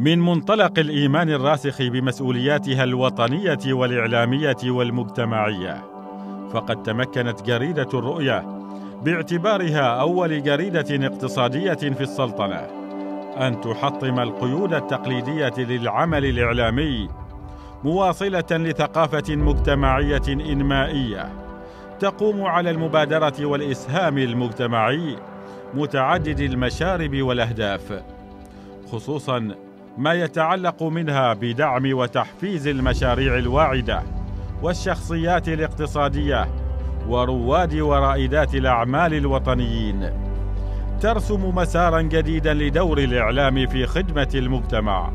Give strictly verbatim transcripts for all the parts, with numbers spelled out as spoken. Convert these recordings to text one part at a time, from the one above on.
من منطلق الإيمان الراسخ بمسؤولياتها الوطنية والإعلامية والمجتمعية، فقد تمكنت جريدة الرؤية باعتبارها أول جريدة اقتصادية في السلطنة أن تحطم القيود التقليدية للعمل الإعلامي، مواصلة لثقافة مجتمعية إنمائية تقوم على المبادرة والإسهام المجتمعي متعدد المشارب والأهداف، خصوصاً ما يتعلق منها بدعم وتحفيز المشاريع الواعدة والشخصيات الاقتصادية ورواد ورائدات الأعمال الوطنيين، ترسم مساراً جديداً لدور الإعلام في خدمة المجتمع،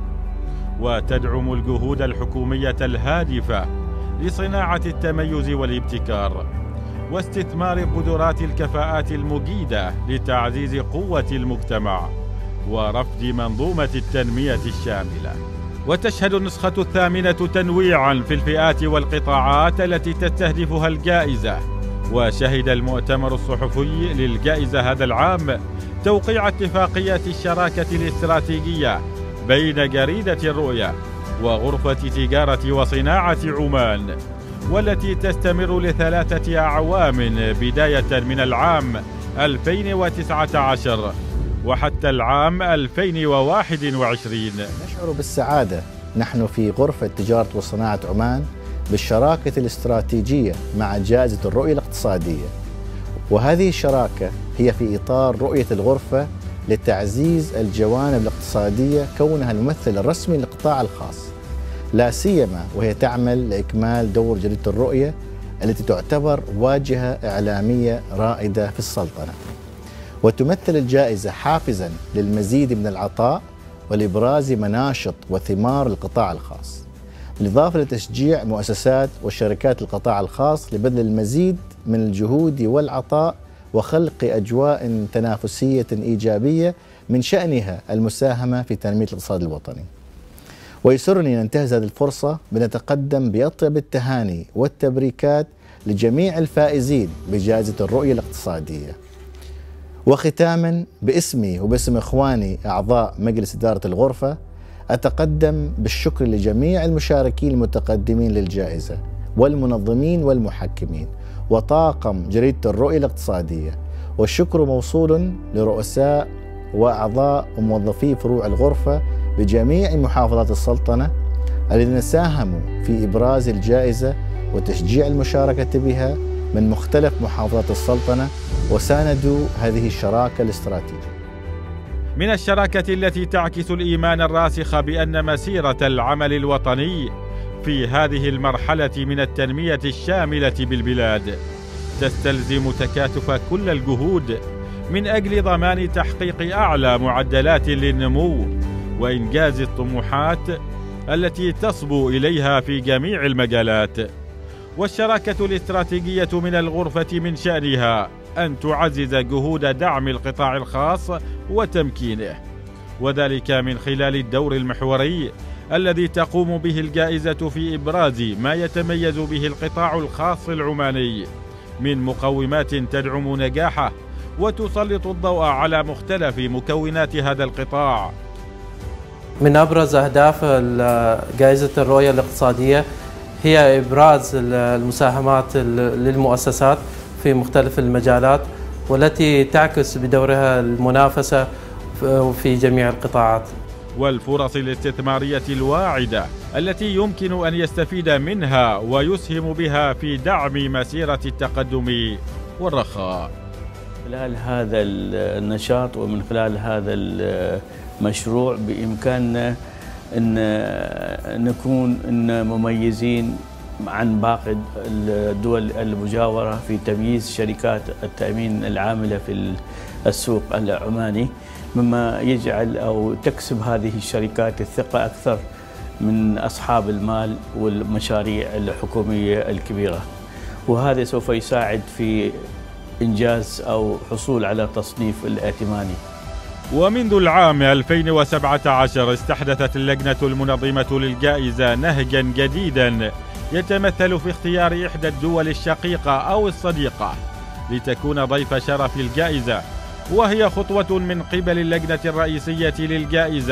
وتدعم الجهود الحكومية الهادفة لصناعة التميز والابتكار واستثمار قدرات الكفاءات المجيدة لتعزيز قوة المجتمع ورفض منظومة التنمية الشاملة. وتشهد النسخة الثامنة تنويعاً في الفئات والقطاعات التي تستهدفها الجائزة. وشهد المؤتمر الصحفي للجائزة هذا العام توقيع اتفاقية الشراكة الاستراتيجية بين جريدة الرؤية وغرفة تجارة وصناعة عمان، والتي تستمر لثلاثة أعوام بداية من العام ألفين وتسعة عشر وحتى العام ألفين وواحد وعشرين. نشعر بالسعادة نحن في غرفة تجارة وصناعة عمان بالشراكة الاستراتيجية مع جائزة الرؤية الاقتصادية، وهذه الشراكة هي في إطار رؤية الغرفة لتعزيز الجوانب الاقتصادية كونها الممثل الرسمي للقطاع الخاص، لا سيما وهي تعمل لإكمال دور جريدة الرؤية التي تعتبر واجهة إعلامية رائدة في السلطنة. وتمثل الجائزة حافزاً للمزيد من العطاء ولإبراز مناشط وثمار القطاع الخاص، بالإضافة لتشجيع مؤسسات وشركات القطاع الخاص لبذل المزيد من الجهود والعطاء وخلق أجواء تنافسية إيجابية من شأنها المساهمة في تنمية الاقتصاد الوطني. ويسرني أن ننتهز هذه الفرصة بنتقدم بأطيب التهاني والتبريكات لجميع الفائزين بجائزة الرؤية الاقتصادية. وختاما باسمي وباسم إخواني أعضاء مجلس إدارة الغرفة أتقدم بالشكر لجميع المشاركين المتقدمين للجائزة والمنظمين والمحكمين وطاقم جريدة الرؤية الاقتصادية، والشكر موصول لرؤساء وأعضاء وموظفي فروع الغرفة بجميع محافظات السلطنة الذين ساهموا في إبراز الجائزة وتشجيع المشاركة بها من مختلف محافظات السلطنة وساندوا هذه الشراكة الاستراتيجية. من الشراكة التي تعكس الإيمان الراسخ بأن مسيرة العمل الوطني في هذه المرحلة من التنمية الشاملة بالبلاد تستلزم تكاتف كل الجهود من أجل ضمان تحقيق أعلى معدلات للنمو وإنجاز الطموحات التي تصبو إليها في جميع المجالات. والشراكة الاستراتيجية من الغرفة من شأنها أن تعزز جهود دعم القطاع الخاص وتمكينه، وذلك من خلال الدور المحوري الذي تقوم به الجائزة في إبراز ما يتميز به القطاع الخاص العماني من مقومات تدعم نجاحه وتسلط الضوء على مختلف مكونات هذا القطاع. من أبرز أهداف جائزة الرؤية الاقتصادية هي إبراز المساهمات للمؤسسات في مختلف المجالات، والتي تعكس بدورها المنافسة في جميع القطاعات، والفرص الاستثمارية الواعدة التي يمكن أن يستفيد منها ويسهم بها في دعم مسيرة التقدم والرخاء. من خلال هذا النشاط ومن خلال هذا المشروع بإمكاننا أن نكون إن مميزين عن باقي الدول المجاورة في تمييز شركات التأمين العاملة في السوق العماني، مما يجعل أو تكسب هذه الشركات الثقة أكثر من أصحاب المال والمشاريع الحكومية الكبيرة، وهذا سوف يساعد في إنجاز أو حصول على تصنيف الائتماني. ومنذ العام ألفين وسبعة عشر استحدثت اللجنة المنظمة للجائزة نهجاً جديداً يتمثل في اختيار إحدى الدول الشقيقة أو الصديقة لتكون ضيف شرف الجائزة، وهي خطوة من قبل اللجنة الرئيسية للجائزة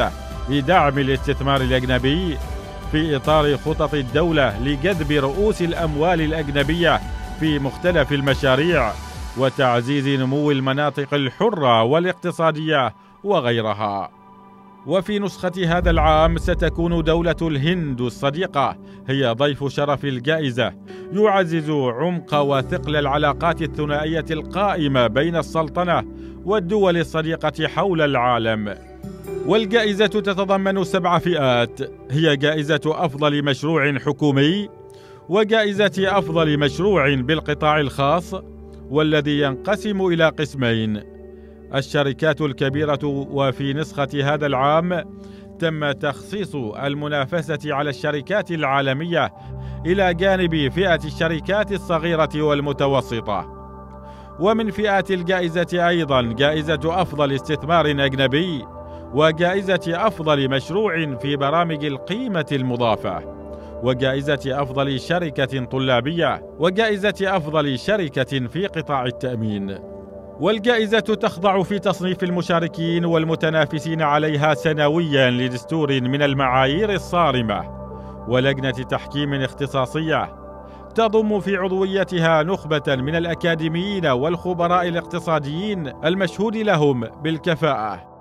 بدعم الاستثمار الأجنبي في إطار خطط الدولة لجذب رؤوس الأموال الأجنبية في مختلف المشاريع وتعزيز نمو المناطق الحرة والاقتصادية وغيرها. وفي نسخة هذا العام ستكون دولة الهند الصديقة هي ضيف شرف الجائزة، يعزز عمق وثقل العلاقات الثنائية القائمة بين السلطنة والدول الصديقة حول العالم. والجائزة تتضمن سبع فئات، هي جائزة أفضل مشروع حكومي، وجائزة أفضل مشروع بالقطاع الخاص، والذي ينقسم إلى قسمين: الشركات الكبيرة. وفي نسخة هذا العام تم تخصيص المنافسة على الشركات العالمية إلى جانب فئة الشركات الصغيرة والمتوسطة. ومن فئات الجائزة أيضا جائزة أفضل استثمار أجنبي، وجائزة أفضل مشروع في برامج القيمة المضافة، وجائزة أفضل شركة طلابية، وجائزة أفضل شركة في قطاع التأمين. والجائزة تخضع في تصنيف المشاركين والمتنافسين عليها سنويا لدستور من المعايير الصارمة ولجنة تحكيم اختصاصية تضم في عضويتها نخبة من الأكاديميين والخبراء الاقتصاديين المشهود لهم بالكفاءة.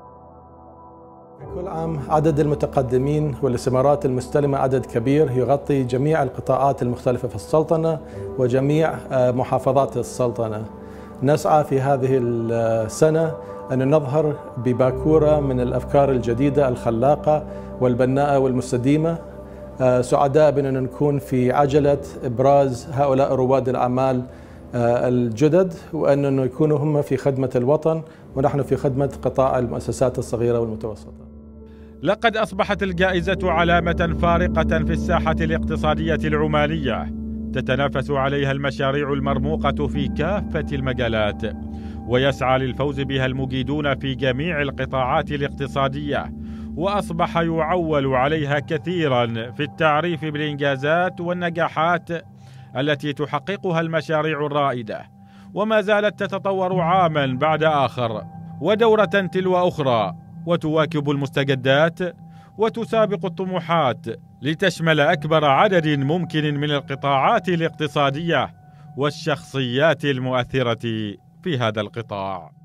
كل عام عدد المتقدمين والاستثمارات المستلمة عدد كبير يغطي جميع القطاعات المختلفة في السلطنة وجميع محافظات السلطنة. نسعى في هذه السنة أن نظهر بباكورة من الأفكار الجديدة الخلاقة والبناءة والمستديمة. سعداء بأن نكون في عجلة إبراز هؤلاء رواد الأعمال الجدد، وأن يكونوا هم في خدمة الوطن ونحن في خدمة قطاع المؤسسات الصغيرة والمتوسطة. لقد أصبحت الجائزة علامة فارقة في الساحة الاقتصادية العمانية، تتنافس عليها المشاريع المرموقة في كافة المجالات، ويسعى للفوز بها المجيدون في جميع القطاعات الاقتصادية، وأصبح يعول عليها كثيرا في التعريف بالإنجازات والنجاحات التي تحققها المشاريع الرائدة، وما زالت تتطور عاما بعد آخر ودورة تلو أخرى، وتواكب المستجدات وتسابق الطموحات لتشمل أكبر عدد ممكن من القطاعات الاقتصادية والشخصيات المؤثرة في هذا القطاع.